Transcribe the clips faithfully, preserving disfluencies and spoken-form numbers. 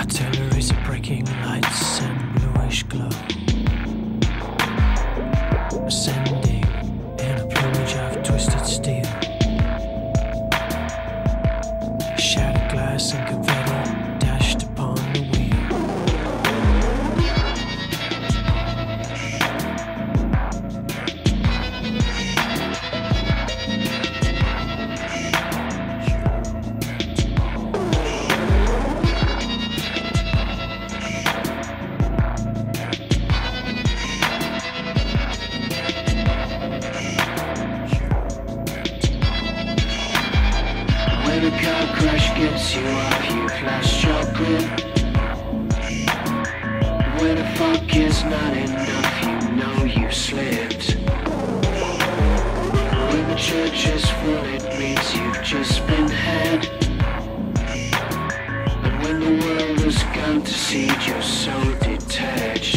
Artillery's a breaking lights and bluish glow, ascending in a plumage of twisted steel. Shattered glass and confetti dashed upon the wheel. When a car crash gets you off, you've lost your grip. When a fuck is not enough, you know you slipped. When the church is full, it means you've just been had. And when the world has gone to seed, you're so detached.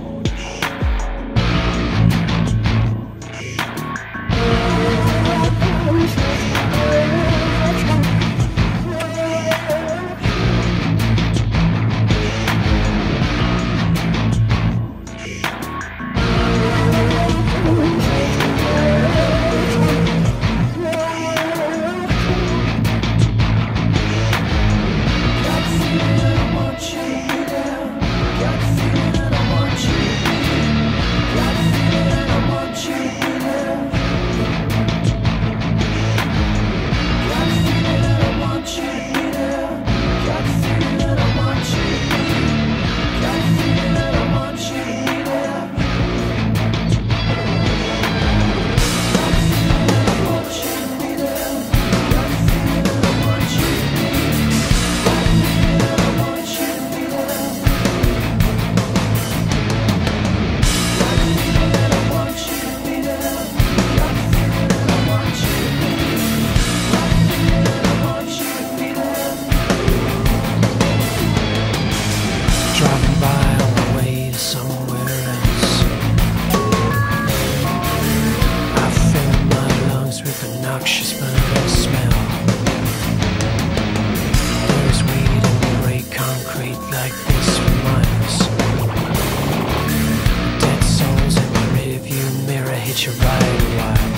Driving by on the way somewhere else, I fill my lungs with a noxious burning smell. There's weed in the gray concrete like this for miles. Dead souls in the rearview mirror hit you right a while.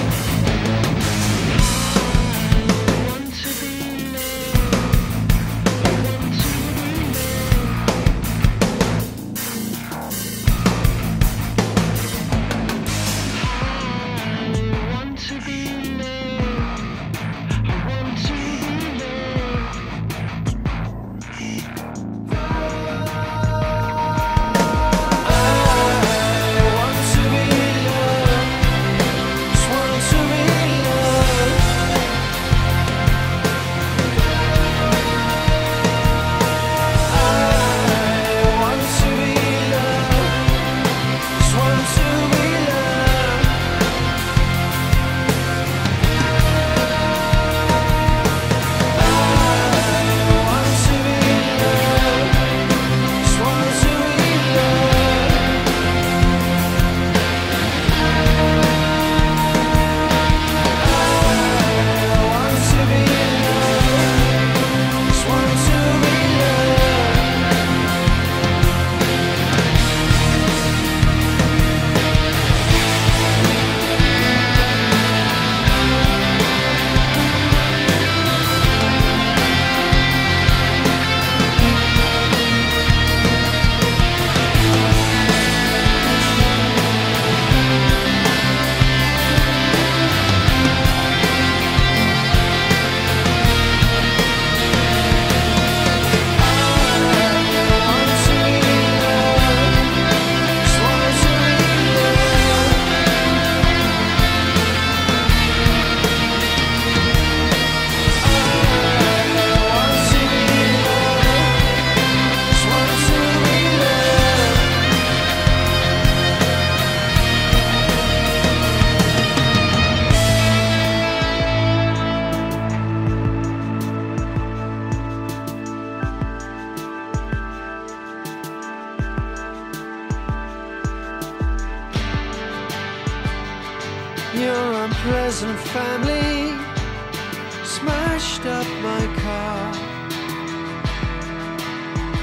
Your unpresent family smashed up my car.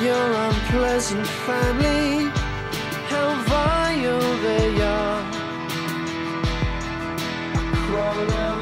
your unpleasant family, how vile they are. Crawl out